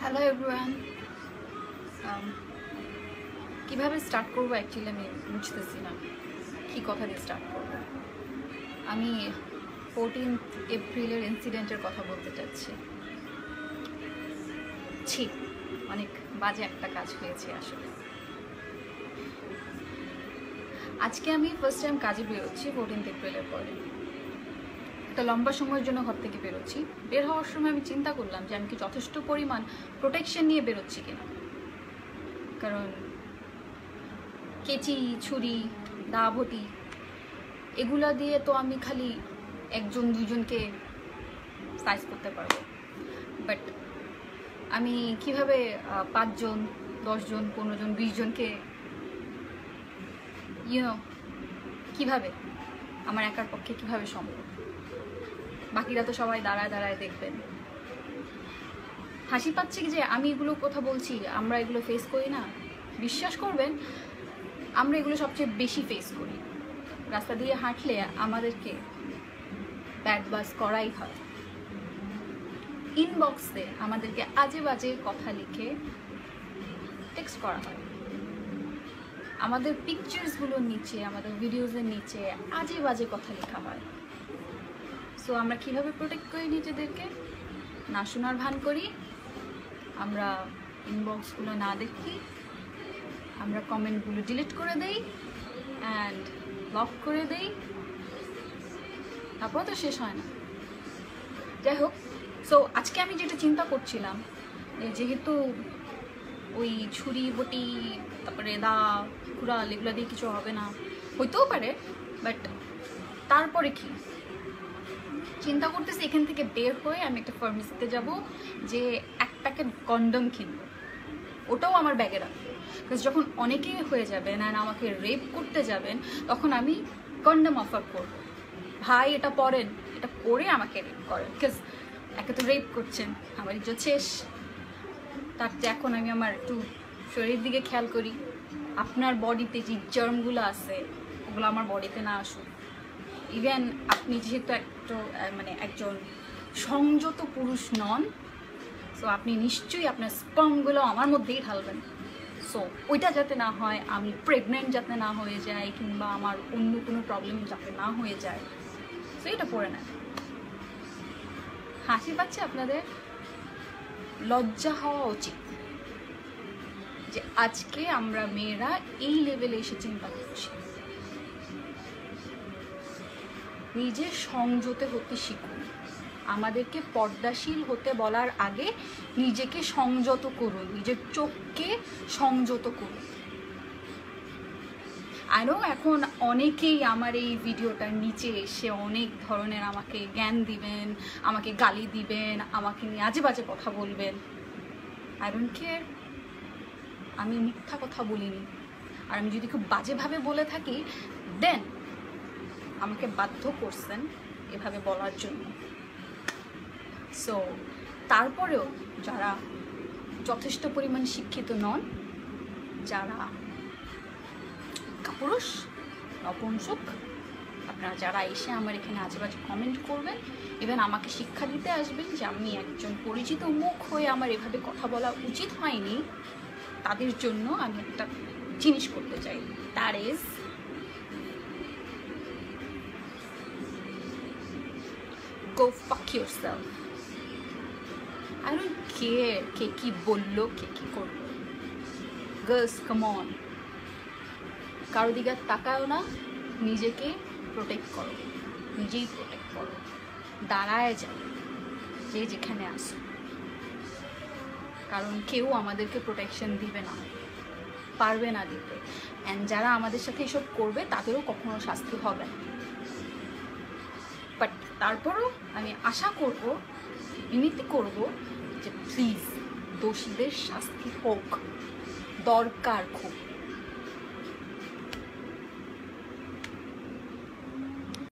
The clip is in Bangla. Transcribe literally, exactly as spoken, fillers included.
Hello everyone. কীভাবে স্টার্ট করবো অ্যাকচুয়ালি আমি বুঝতেছি না কী কথা দিয়ে স্টার্ট করবো। আমি ফোরটিন্থ এপ্রিলের ইনসিডেন্টের কথা বলতে চাচ্ছি। ছি, অনেক বাজে একটা কাজ হয়েছে আসলে। আজকে আমি ফার্স্ট টাইম কাজে বেরোচ্ছি ফোরটিন্থ এপ্রিলের পরে। একটা লম্বা সময়ের জন্য ঘর থেকে বেরোচ্ছি। বের হওয়ার সময় আমি চিন্তা করলাম যে আমি কি যথেষ্ট পরিমাণ প্রোটেকশন নিয়ে বেরোচ্ছি কিনা, কারণ কেচি, ছুরি, দা, ভটি এগুলা দিয়ে তো আমি খালি একজন দুজনকে সাইজ করতে পারবো, বাট আমি কিভাবে পাঁচজন, দশজন, পনেরো জন, বিশ জনকে ইউনো কিভাবে আমার একার পক্ষে কিভাবে সম্ভব? বাকিরা তো সবাই দাঁড়ায় দাঁড়ায় দেখবেন। হাসি পাচ্ছে যে আমি এগুলো কথা বলছি, আমরা এগুলো ফেস করি না। বিশ্বাস করবেন, আমরা এগুলো সবচেয়ে বেশি ফেস করি। রাস্তা দিয়ে হাঁটলে আমাদেরকে ব্যাড বাস করাই হয়। ইনবক্সে আমাদেরকে আজে বাজে কথা লিখে টেক্সট করা হয়। আমাদের পিকচার্সগুলোর নিচে, আমাদের ভিডিওসের নিচে আজে বাজে কথা লেখা হয়। সো আমরা কিভাবে প্রোটেক্ট করি নিজেদেরকে? না শোনার ভান করি, আমরা ইনবক্সগুলো না দেখি, আমরা কমেন্টগুলো ডিলিট করে দেই অ্যান্ড ব্লক করে দেই, তারপর তো শেষ হয় না। যাই হোক, সো আজকে আমি যেটা চিন্তা করছিলাম, যেহেতু ওই ছুরি, বটি, তারপরে দা, কুড়াল এগুলো দিয়ে কিছু হবে না, হইতেও পারে, বাট তারপরে কি চিন্তা করতেছি, এখান থেকে বের হয়ে আমি একটা ফার্মেসিতে যাব, যে এক প্যাকেট কন্ডম কিনবো, ওটাও আমার ব্যাগে রাখবো। বিকজ যখন অনেকেই হয়ে যাবেন অ্যান্ড আমাকে রেপ করতে যাবেন, তখন আমি কন্ডম অফার করবো, ভাই এটা পরেন, এটা পরে আমাকে রেপ করেন। বিকজ একে তো রেপ করছেন, আমার ইজ্জত শেষ। তার যে এখন আমি আমার একটু শরীরের দিকে খেয়াল করি, আপনার বডিতে যে জার্মগুলো আছে ওগুলো আমার বডিতে না আসুক। ইভেন আপনি যেহেতু একটা মানে একজন সংযত পুরুষ নন, সো আপনি নিশ্চয়ই আপনার স্পার্মগুলো আমার মধ্যেই ঢালবেন। সো ওইটা যাতে না হয়, আমি প্রেগনেন্ট যাতে না হয়ে যায়, কিংবা আমার অন্য কোনো প্রবলেম যাতে না হয়ে যায়, সো এটা পড়ে নেন। হাসি পাচ্ছে আপনাদের? লজ্জা হওয়া উচিত যে আজকে আমরা মেয়েরা এই লেভেলে এসে চিন্তা করছি। নিজে সংযত হতে শিখুন। আমাদেরকে পর্দাশীল হতে বলার আগে নিজেকে সংযত করুন, নিজের চোখকে সংযত করুন। আরও এখন অনেকেই আমার এই ভিডিওটার নিচে এসে অনেক ধরনের আমাকে জ্ঞান দিবেন, আমাকে গালি দিবেন, আমাকে নিয়ে আজে বাজে কথা বলবেন। I don't care. আমি মিথ্যা কথা বলিনি, আর আমি যদি খুব বাজেভাবে বলে থাকি, দেন আমাকে বাধ্য করছেন এভাবে বলার জন্য। সো তারপরেও যারা যথেষ্ট পরিমাণ শিক্ষিত নন, যারা কাপুরুষ, নপুংসক, আপনারা যারা এসে আমার এখানে আজেবাজে কমেন্ট করবেন, ইভেন আমাকে শিক্ষা দিতে আসবেন যে আমি একজন পরিচিত মুখ হয়ে আমার এভাবে কথা বলা উচিত হয়নি, তাদের জন্য আমি একটা জিনিস করতে চাই। That is go fuck yourself. I don't care কে কি বললো, কে কি করলো। Girls, come on. কারো দিকে তাকাও না, নিজেকে প্রোটেক্ট করো, নিজেই প্রোটেক্ট করো, দাঁড়ায় যাও যে যেখানে আসো, কারণ কেউ আমাদেরকে প্রোটেকশন দিবে না, পারবে না দিতে। অ্যান্ড যারা আমাদের সাথে এসব করবে তাদেরও কখনো শাস্তি হবে না। বাট তারপরও আমি আশা করব, বিনতি করব যে প্লিজ দোষীদের শাস্তি হোক, দরকার খুব।